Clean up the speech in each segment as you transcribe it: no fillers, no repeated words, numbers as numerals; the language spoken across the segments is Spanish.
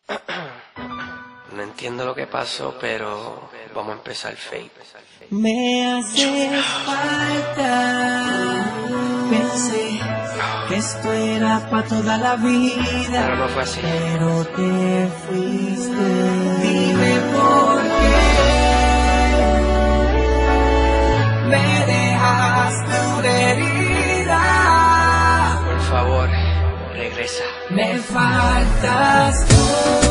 No entiendo lo que pasó, pero vamos a empezar Fate. Me hace falta. Pensé que esto era pa' toda la vida, Pero no fue así. pero te fuiste. Dime por qué me dejaste una herida. Por favor, regresa. Me faltas tú.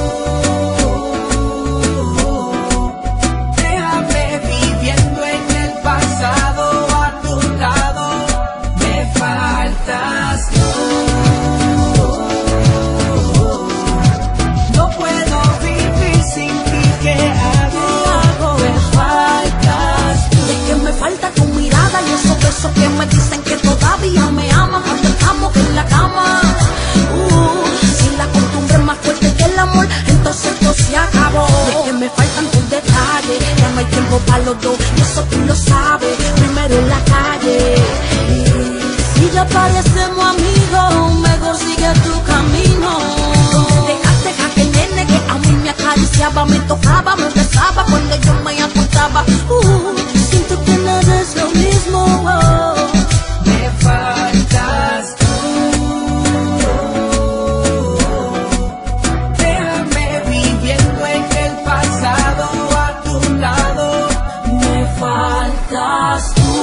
Que me dicen que todavía me aman cuando estamos en la cama. Si la costumbre es más fuerte que el amor, entonces esto se acabó. Es que me faltan tus detalles, ya no hay tiempo para los dos, y eso tú lo sabes. Primero en la calle, si ya parecemos amigos, mejor sigue tu camino. Dejaste a aquel nene que a mí me acariciaba, me tocaba, me besaba cuando yo me acostaba. Siento que nada es lo mismo. Me faltas tú. Déjame viviendo en el pasado a tu lado. Me faltas tú.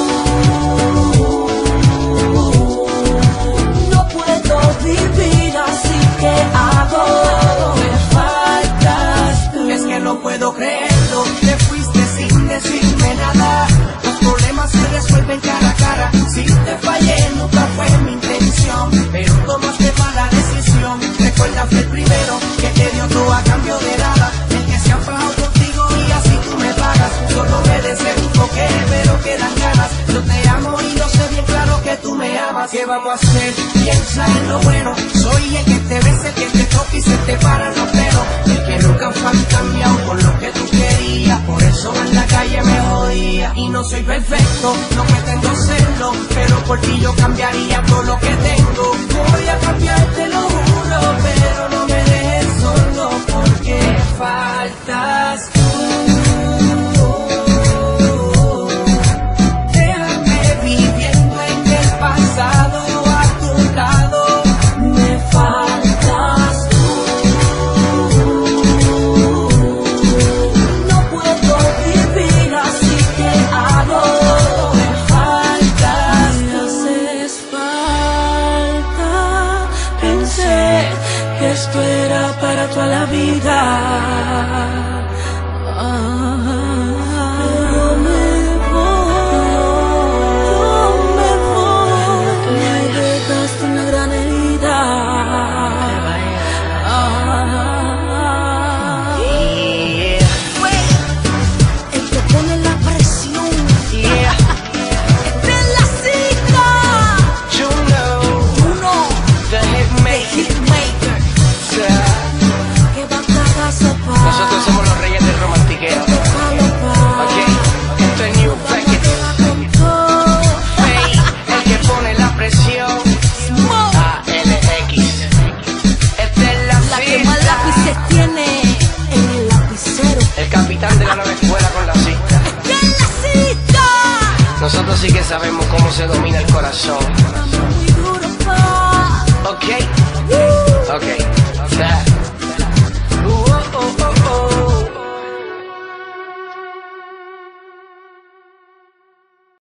No puedo vivir así, ¿qué hago? Me faltas tú. Es que no puedo creerlo, te fuiste sin decirme nada. Los problemas se resuelven cara a cara. Si te fallé, nunca fue mi intención, pero tomaste mala decisión. Recuerda, fue el primero que te dio todo a cambio de nada. El que se ha fajado contigo y así tú me pagas. Solo me deseo un toque, pero quedan ganas. Yo te amo y lo sé bien claro que tú me amas. ¿Qué vamos a hacer? Piensa en lo bueno. Soy el que te besa, el que te toca y se te paran los pelos. El que nunca fue cambiado por lo que tú querías. Por eso en la calle me jodía. Y no soy perfecto, no pretendo serlo, pero por ti yo cambiaría todo lo que tengo. Voy a cambiarte, lo juro, pero no me dejes solo porque faltas tú. Déjame viviendo en el pasado a tu lado. Me faltas tú. No puedo vivir así, ¿qué hago? Me faltas, me haces falta. Pensé que esto era para toda la vida. Pero me voy. Me dejaste una gran herida. El que pone la presión. Esta es la cita. Uno, The the hitmaker. Que va a cagar sopa. Nosotros somos los reyes del romantiqueo. Ok, esto es New Packet. Fate, el que pone la presión. ALX. Esta es La que más cita. lápices tiene en el lapicero. El capitán de la nueva escuela con la cita. ¡Esta es la cita! Nosotros sí que sabemos cómo se domina el corazón. Estamos muy duros, pa. Ok, ok.